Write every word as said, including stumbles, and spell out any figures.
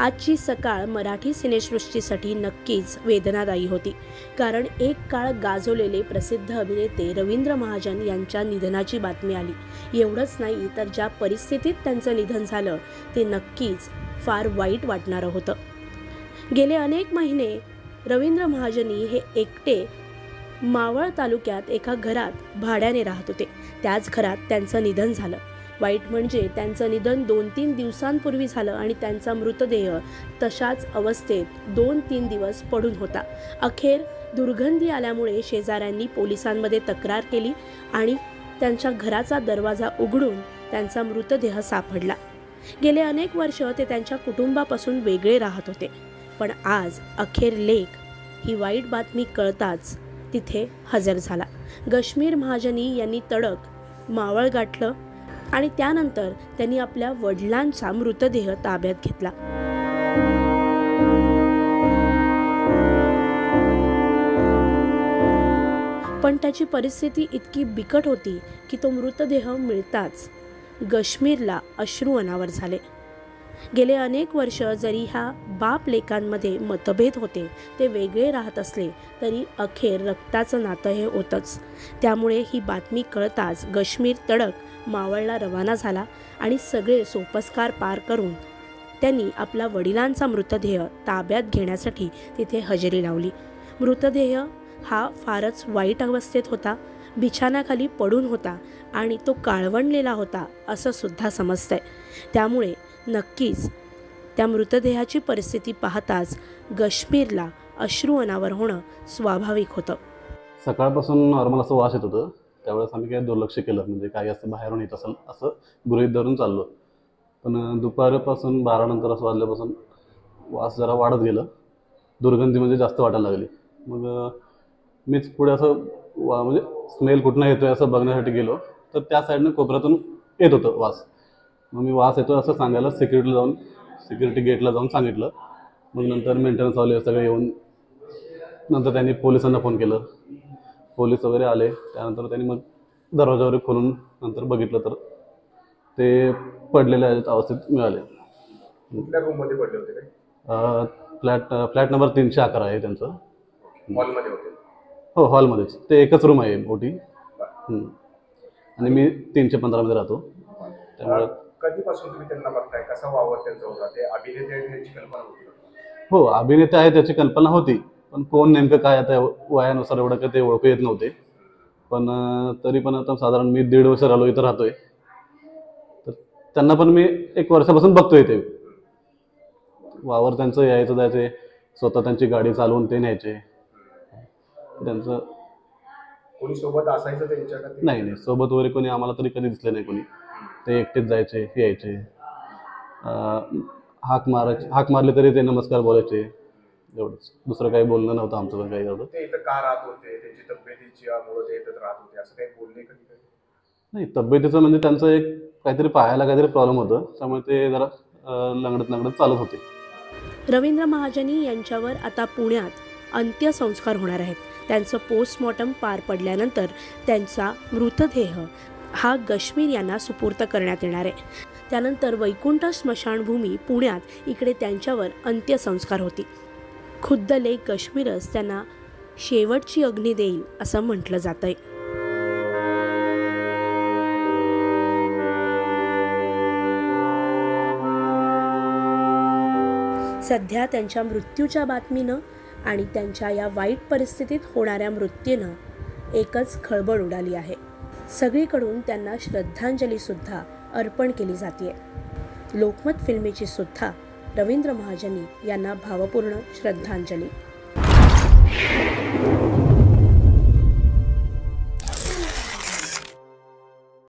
आजची सकाळ मराठी सिनेसृष्टीसाठी नक्कीच वेदनादायी होती, कारण एक काळ गाजवलेले प्रसिद्ध अभिनेते रवींद्र महाजन यांच्या निधनाची बातमी आली। एवढंच नाही तर ज्या परिस्थितीत त्यांचं निधन झालं ते नक्कीच फार वाईट वाटणारं होतं। गेले अनेक महिने रवींद्र महाजनी हे एकटे मावळ तालुक्यात एका घरात भाड्याने राहत होते। त्याच घरात त्यांचं निधन झालं। वाईट म्हणजे त्यांचं निधन दोन तीन दिवसांपूर्वी झालं आणि त्यांचा मृतदेह तशाच अवस्थेत दोन तीन दिवस पडून होता। अखेर दुर्गंधी आल्यामुळे शेजाऱ्यांनी पोलिसांमध्ये तक्रार केली आणि त्यांच्या घराचा दरवाजा उघडून त्यांचा मृतदेह सापडला। गेले अनेक वर्ष ते त्यांच्या कुटुंबापासून वेगळे राहत होते, पण आज अखेर लेक ही वाईट बातमी कळताच तिथे हजर झाला। गश्मीर महाजनी यांनी तडक मावळ गाठलं आणि त्यानंतर त्यांनी आपल्या वडिलांचा मृतदेह ताब्यात घेतला। पण त्याची परिस्थिती इतकी बिकट होती की तो मृतदेह मिळताच गश्मीरला अश्रू अनावर झाले। गेले अनेक वर्ष जरी ह्या बाप लेकांमध्ये मतभेद होते, ते वेगळे राहत असले तरी अखेर रक्ताचं नातं हे होतंच। त्यामुळे ही बातमी कळताच गश्मीर तडक मावळला रवाना झाला आणि सगळे सोपस्कार पार करून त्यांनी आपला वडिलांचा मृतदेह ताब्यात घेण्यासाठी तिथे हजेरी लावली। मृतदेह हा फारच वाईट अवस्थेत होता, बिछाण्याखाली पडून होता आणि तो काळवंडलेला होता असं सुद्धा समजतंय। त्यामुळे नक्कीच त्या मृतदेहाची परिस्थिती पाहताच गश्मीरला अश्रू अनावर होणं स्वाभाविक होतं। सकाळपासून नॉर्मल असं वास येत होतं, त्यावेळेस आम्ही काही दुर्लक्ष केलं, म्हणजे काही असं बाहेरून येत असेल असं गृहीत धरून चाललो। पण दुपारपासून बारा नंतर असं वाजल्यापासून वास जरा वाढत गेलं, दुर्गंधी म्हणजे जास्त वाटायला लागली। मग मीच पुढे असं वा म्हणजे स्मेल कुठनं येतोय असं बघण्यासाठी गेलो, तर त्या साईडनं कोपऱ्यातून येत होतं वास। मग मी वास येतो असं सांगायला सिक्युरिटीला जाऊन सिक्युरिटी गेटला जाऊन सांगितलं। मग नंतर मेंटेनन्सवाले सगळे येऊन नंतर त्यांनी पोलिसांना फोन केलं, पोलीस वगैरे आले। त्यानंतर त्यांनी मग दरवाजा वगैरे खोलून नंतर बघितलं तर ते पडलेल्या अवस्थेत मिळाले। कुठल्या रूममध्ये पडले होते काय? फ्लॅट फ्लॅट नंबर तीनशे अकरा आहे त्यांचं। हॉलमध्ये होते? हो, हॉलमध्येच। ते एकच रूम आहे मोठी आणि मी तीनशे पंधरामध्ये राहतो। त्यामुळे कधीपासून तुम्ही त्यांना बघताय? कसा वावर त्यांचा होता? ते अभिनेते आहेत याची कल्पना होती? हो, अभिनेते आहे त्याची कल्पना होती, पण कोण नेमकं काय आता वयानुसार एवढं काय ते ओळखू येत नव्हते। पण तरी पण आता साधारण मी दीड वर्ष राहिलो इथं राहतोय, तर त्यांना पण मी एक वर्षापासून बघतोय। ते वावर त्यांचं यायचं जायचे, स्वतः त्यांची गाडी चालवून ते न्यायचे। त्यांचं कोणी सोबत असायचं त्यांच्या? नाही नाही, सोबत वगैरे कोणी आम्हाला तरी कधी दिसले नाही कोणी। ते एकटेच जायचे यायचे, हाक मारायचे, हाक मारले तरी ते नमस्कार बोलायचे, एवढंच। दुसरं काही बोलणं नव्हतं आमचं पण काही एवढं। ते इथं का राहत होते? त्यांची तब्येतीच्यामुळे ते इथं राहत होते असं काही बोलले कधी कधी? नाही, तब्येतीचं म्हणजे त्यांचं एक काहीतरी पायाला काहीतरी प्रॉब्लेम होतं, त्यामुळे ते जरा लंगडत लंगडत चालत होते। रवींद्र महाजनी यांच्यावर आता पुण्यात अंत्यसंस्कार होणार आहेत। त्यांचं पोस्टमॉर्टम पार पडल्यानंतर त्यांचा मृतदेह हा गश्मीर यांना सुपूर्त करण्यात येणार आहे। त्यानंतर वैकुंठ स्मशानभूमी पुण्यात इकडे त्यांच्यावर अंत्यसंस्कार होतील। खुद्द लेक गश्मीरच त्यांना शेवटची अग्नी देईल असं म्हटलं जातंय। सध्या त्यांच्या मृत्यूच्या बातमीनं आणि त्यांच्या या वाईट परिस्थितीत होणाऱ्या मृत्यूनं एकच खळबळ उडाली आहे। सगळीकडून त्यांना श्रद्धांजली सुद्धा अर्पण केली जाते। लोकमत फिल्मीची सुद्धा रवींद्र महाजनी यांना भावपूर्ण श्रद्धांजली।